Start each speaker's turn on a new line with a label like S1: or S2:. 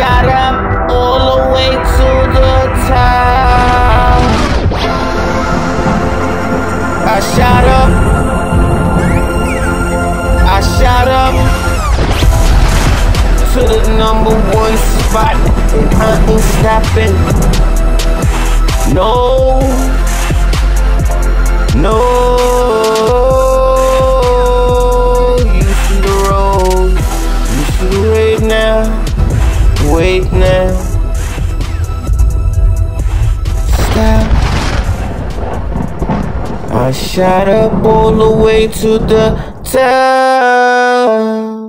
S1: shot up all the way to the top. I shot up to the #1 spot, and I ain't stopping. No, you see the road, you should wait now, stop. I shot up all the way to the top.